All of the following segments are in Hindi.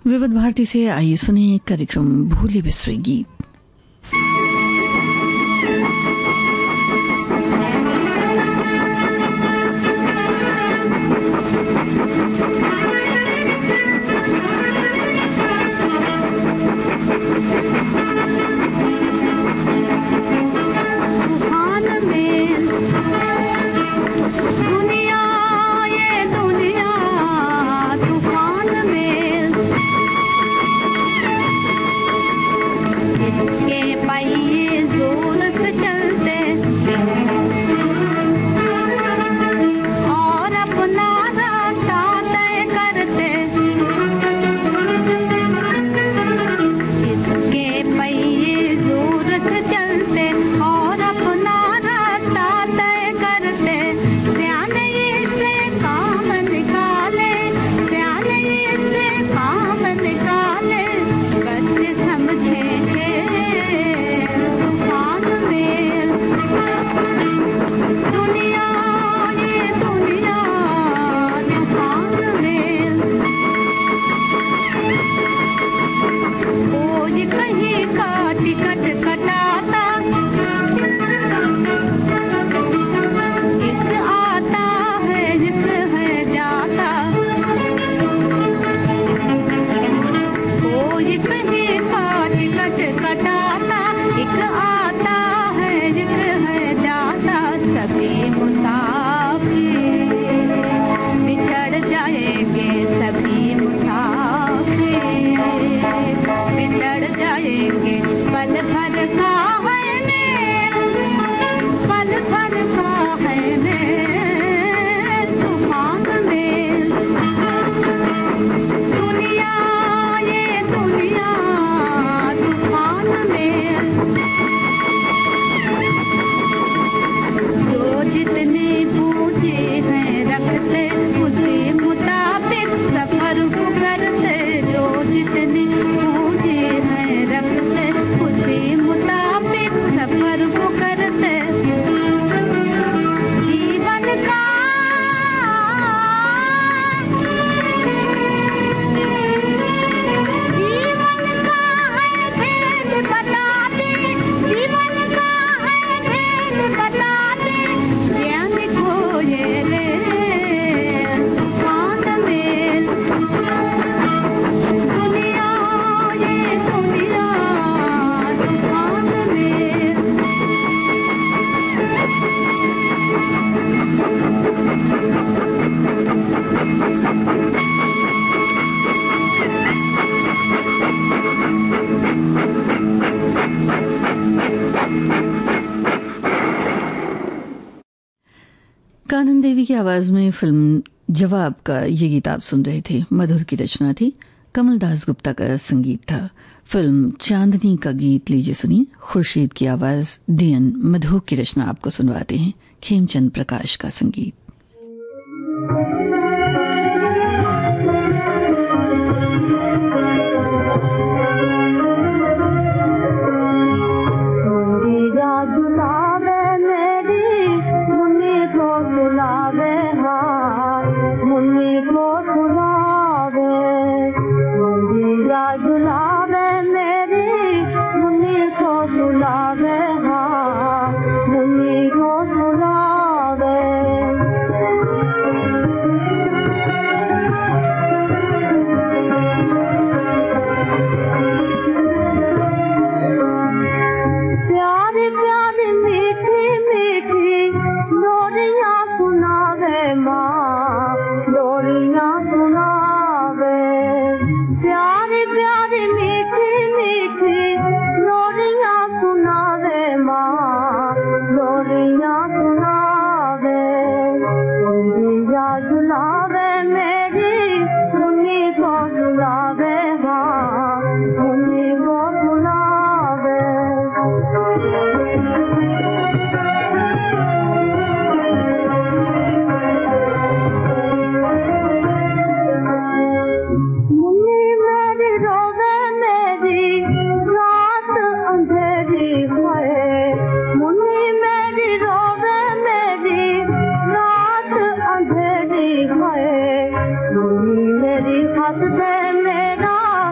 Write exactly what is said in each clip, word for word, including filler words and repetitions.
विविध भारती से आइए सुने कार्यक्रम भूले बिसरे गीत। कानन देवी की आवाज में फिल्म जवाब का ये गीत आप सुन रहे थे। मधुर की रचना थी, कमल दास गुप्ता का संगीत था। फिल्म चांदनी का गीत लीजिए सुनिए। खुर्शीद की आवाज, डीएन मधु की रचना आपको सुनवाते हैं, खेमचंद प्रकाश का संगीत। मेरी हंस दे मेरा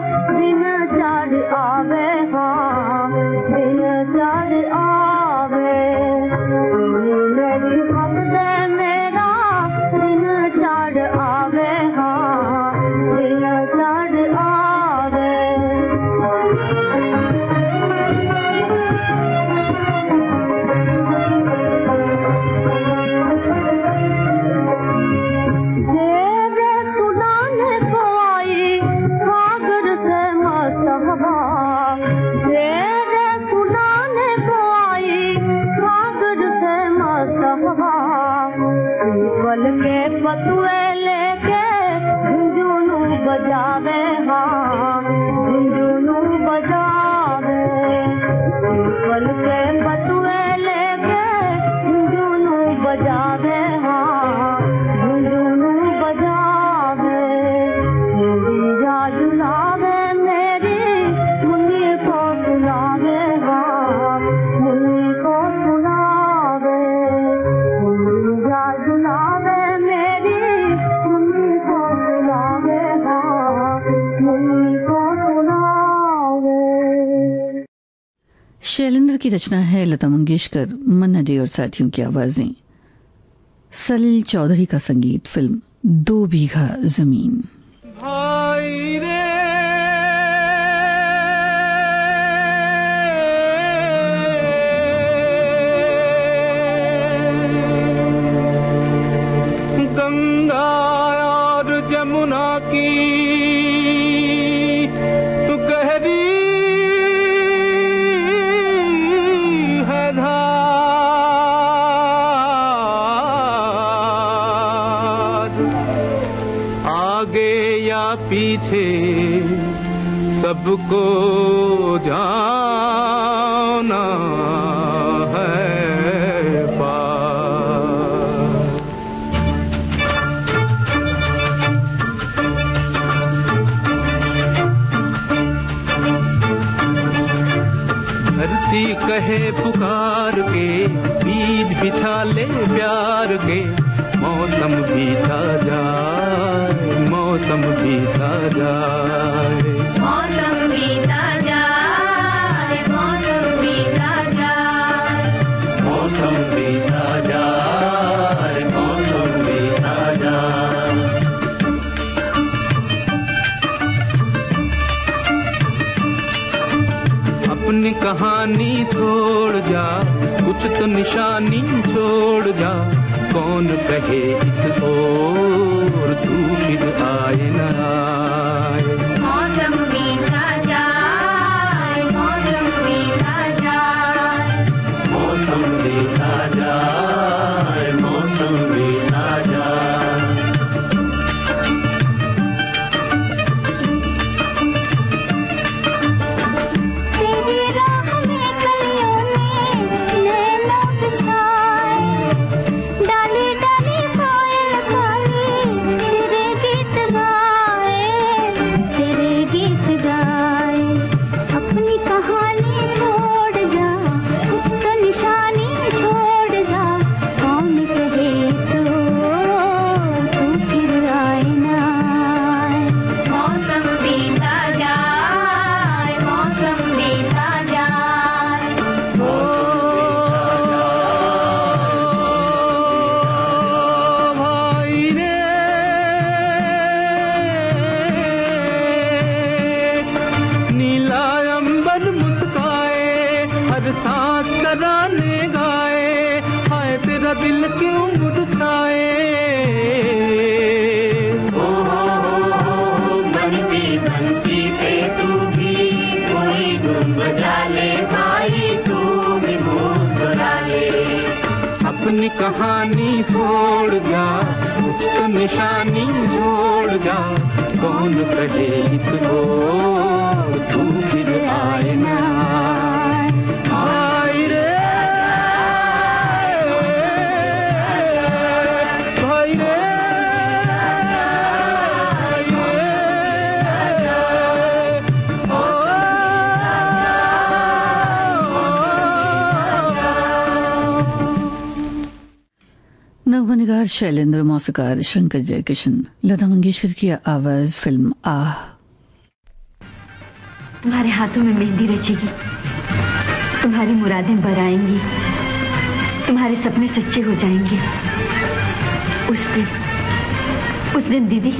बजावे हाँ झुनझुनू बजावे पीपल के बतुए लेके झुनझुनू बजावे हाँ झुनझुनू बजावे मुंडिया झुलावे मेरी मुन्नी को सुनावे हाँ मुन्नी को सुनावे मुंडिया झुलावे मेरी मुन्नी को सुनावे हाँ मुन्नी को सुनावे। शैलेंद्र की रचना है, लता मंगेशकर, मन्ना डे और साथियों की आवाजें। सलील चौधरी का संगीत। फिल्म दो बीघा जमीन। भाई रे गंगा और जमुना की तू गहरी है धार, आगे या पीछे सबको जाना है पार। धरती कहे पुकार के बीज बिछा ले प्यार के, मौसम बीता जाए मौसम बीता जाए मौसम बीता जाए मौसम बीता जाए मौसम बीता जाए मौसम बीता जाए। अपनी कहानी छोड़ जा, कुछ तो निशानी छोड़ जा, कौन कहे इस ओर तू फिर आए न आए। मौसम बीता जाए मौसम बीता जाए मौसम बीता जाए मौसम बीता जाए। तेरी राह में कलियों ने नैना बिछाए, डाली डाली कोयल काली तेरे गीत गाए तेरे गीत गाए। अपनी कहानी छोड़ जा, कुछ तो निशानी छोड़ जा, कौन कहे तो तू फिर आए ना आए। मौसम बीता जाए मौसम बीता जाए ओ भाई रे नीला अंबर मुस्काए, हर सांस तराने गाए, हाय तेरा दिल क्यों मुरझाए। ओ बनती बंसी पे तू भी कोई धुन बजा ले भाई, तू भी मुस्कुरा ले। अपनी कहानी छोड़ जा, कुछ तो निशानी छोड़ जा, कौन कहे इस ओर तू फिर आए न आए। भाई रे भाई रे नवनिगार शैलेंद्र, मौसीकार शंकर जयकिशन, लता मंगेशकर की आवाज। फिल्म आह। तुम्हारे हाथों में मेहंदी रचेगी, तुम्हारी मुरादें बराएंगी, तुम्हारे सपने सच्चे हो जाएंगे। उस दिन उस दिन दीदी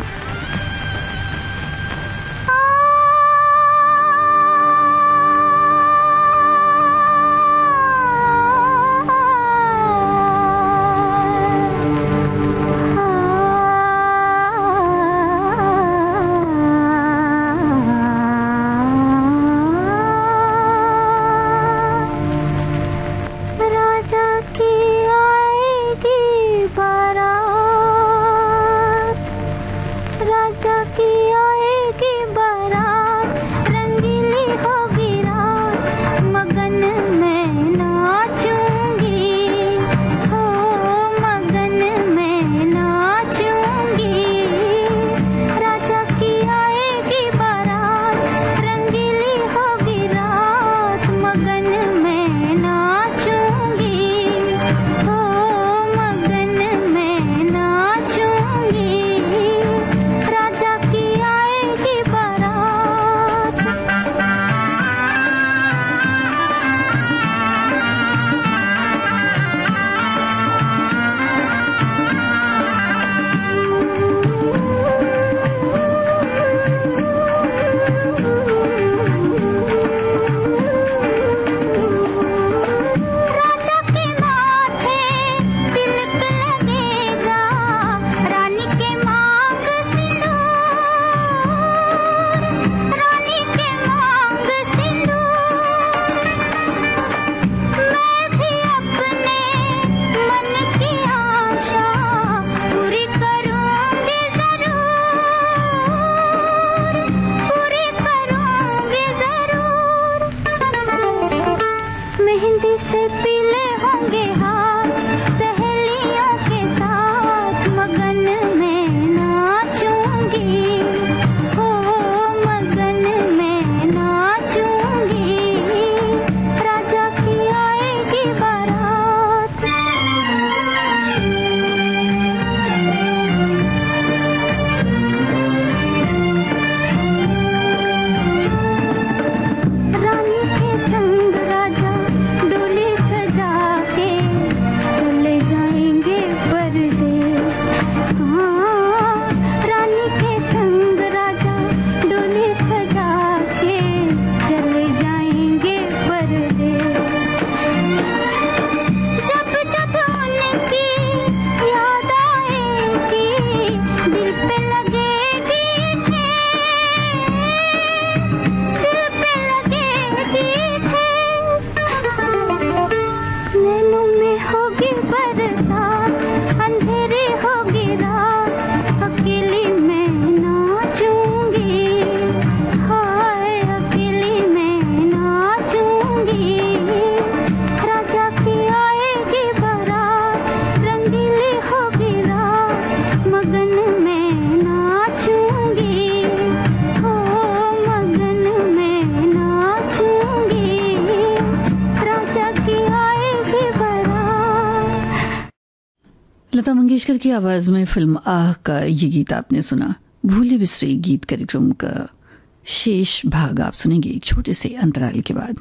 मंगेशकर की आवाज में फिल्म आह का ये गीत आपने सुना। भूले बिसरे गीत कार्यक्रम का शेष भाग आप सुनेंगे एक छोटे से अंतराल के बाद।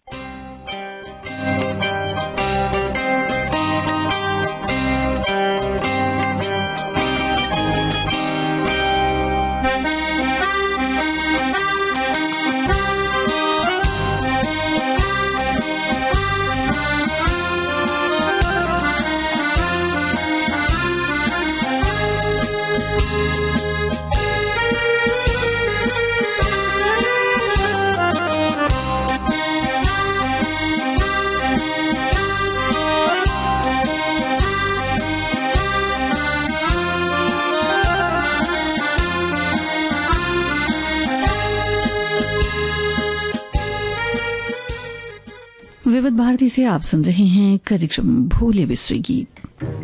विविध भारती से आप सुन रहे हैं कार्यक्रम भूले बिसरे गीत।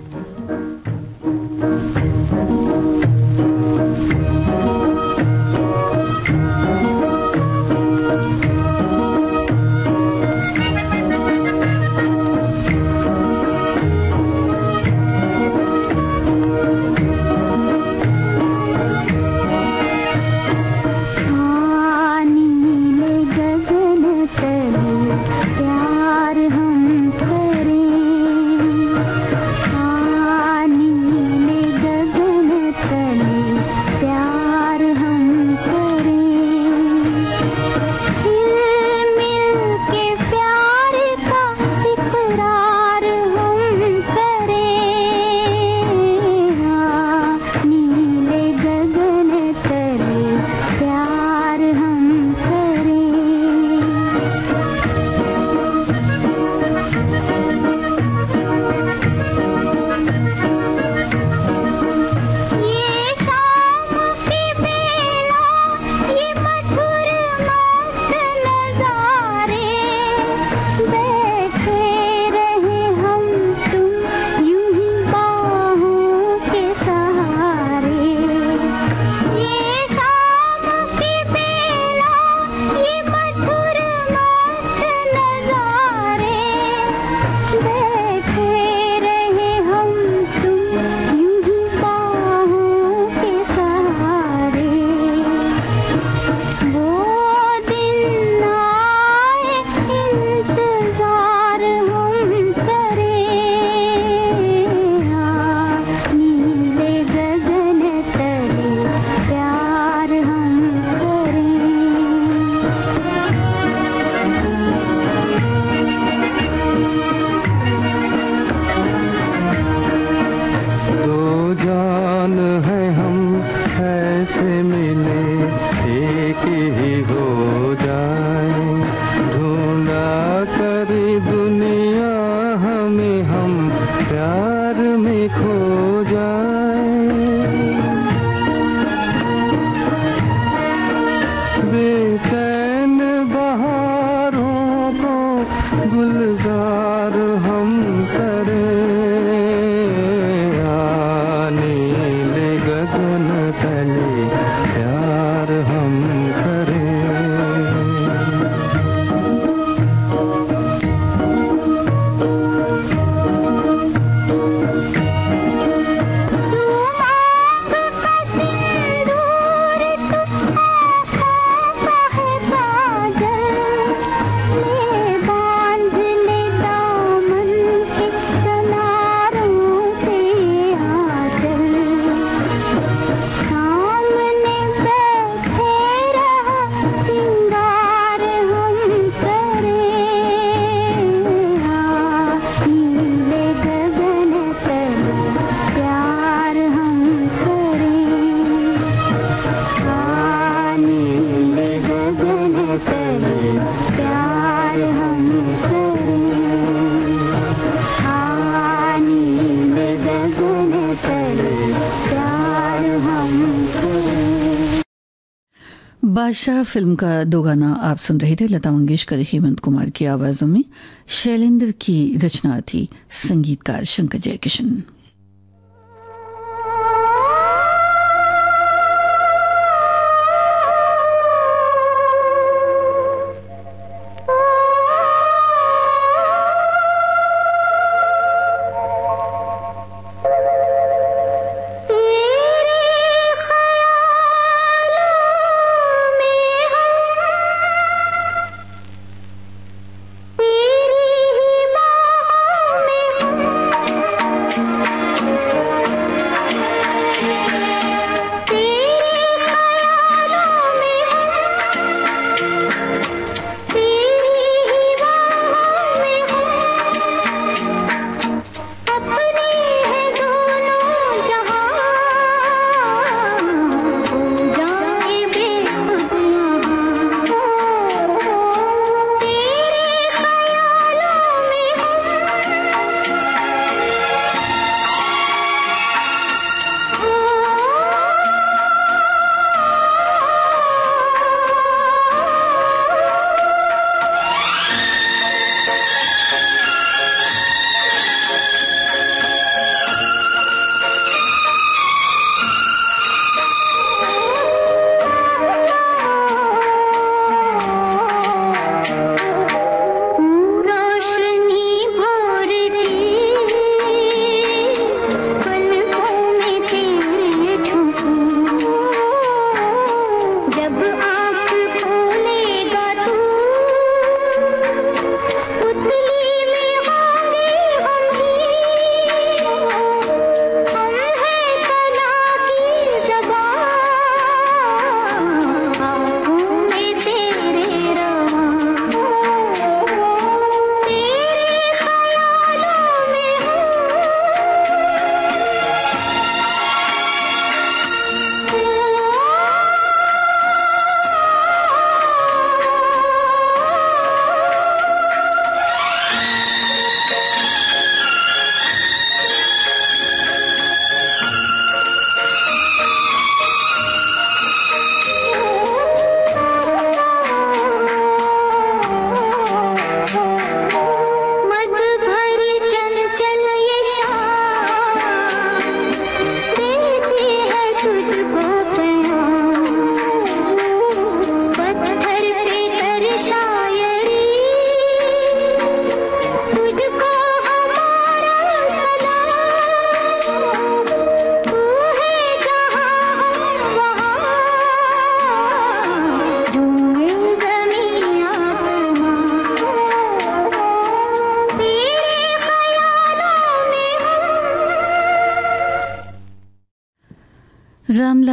बादशाह फिल्म का दो गाना आप सुन रहे थे। लता मंगेशकर, हेमंत कुमार की आवाजों में, शैलेंद्र की रचना थी, संगीतकार शंकर जयकिशन।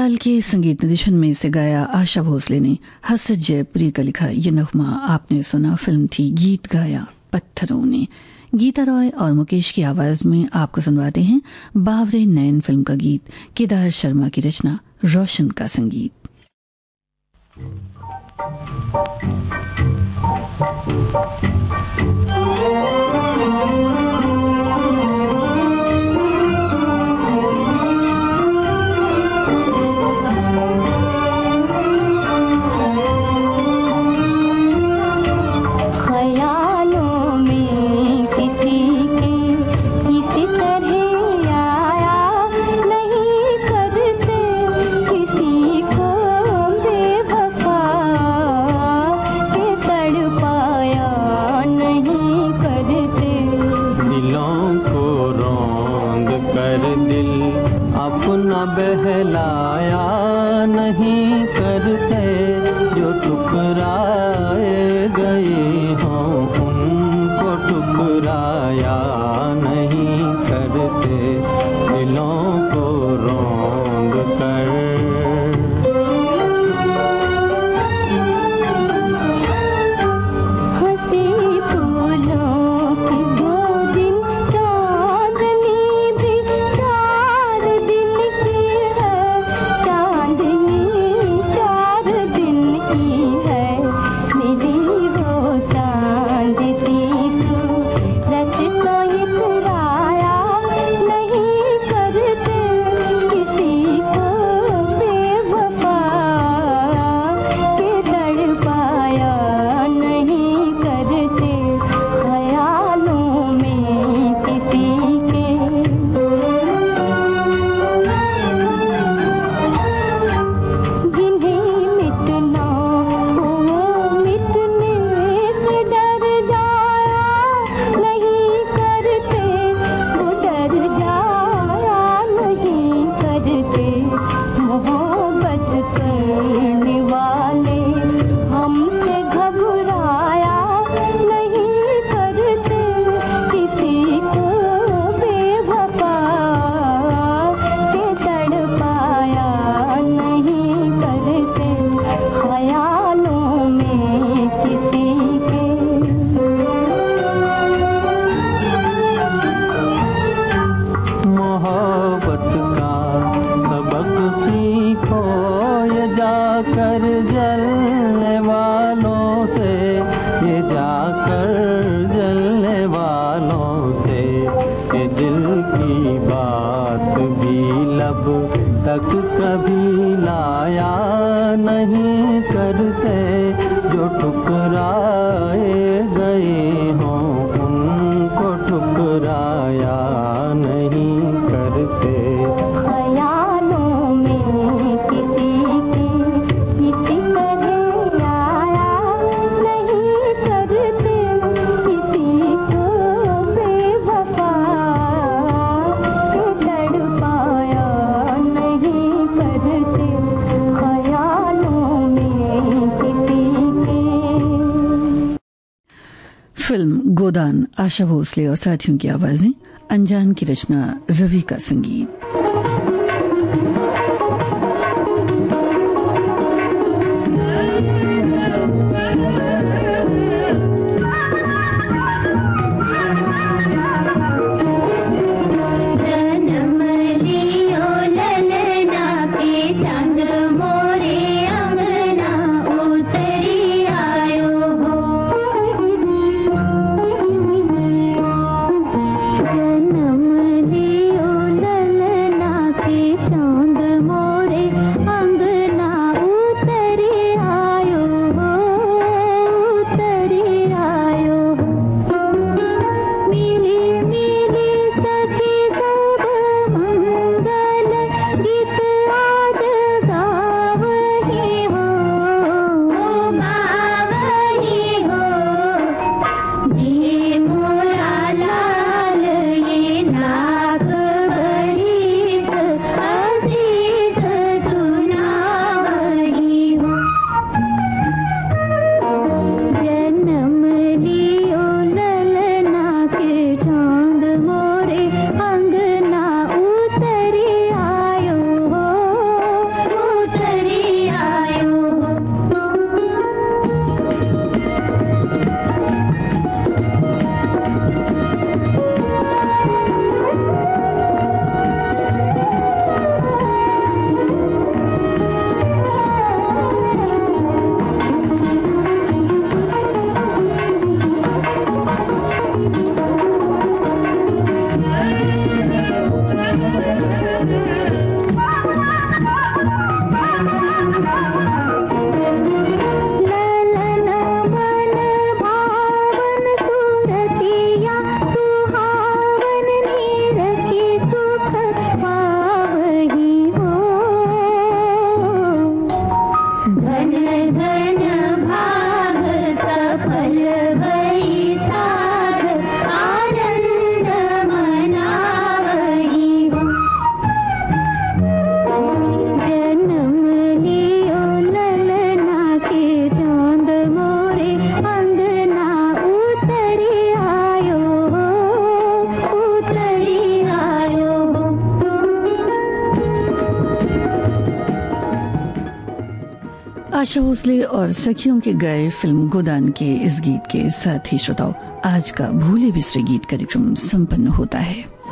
दयाल के संगीत निर्देशन में इसे गाया आशा भोसले ने। हसरत जयपुरी का लिखा ये नगमा आपने सुना। फिल्म थी गीत गाया पत्थरों ने। गीता रॉय और मुकेश की आवाज में आपको सुनवाते हैं बावरे नयन फिल्म का गीत। केदार शर्मा की रचना, रोशन का संगीत। बहलाया नहीं करते, जो ठुकराए गए हों उनको ठुकराया नहीं करते, दिलों को रौंद कर। फिल्म गोदान, आशा भोसले और साथियों की आवाजें, अनजान की रचना, रवि का संगीत। नम दियो ललना आशा भोसले और सखियों के गाए फिल्म गोदान के इस गीत के साथ ही श्रोताओं आज का भूले बिसरे गीत कार्यक्रम संपन्न होता है।